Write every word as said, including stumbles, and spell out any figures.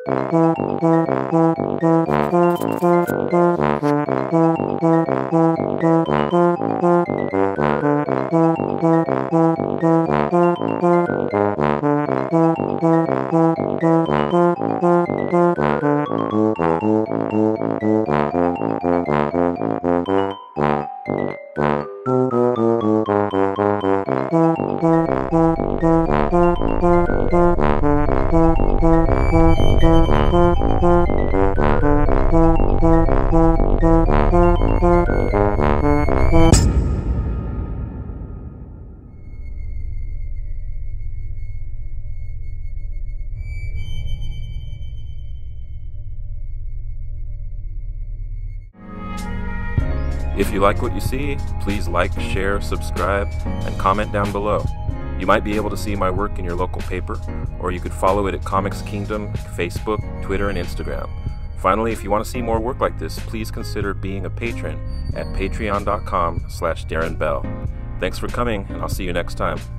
If you like what you see, please like, share, subscribe, and comment down below. You might be able to see my work in your local paper, or you could follow it at Comics Kingdom, Facebook, Twitter, and Instagram. Finally, if you want to see more work like this, please consider being a patron at patreon dot com slash Darrin Bell. Thanks for coming, and I'll see you next time.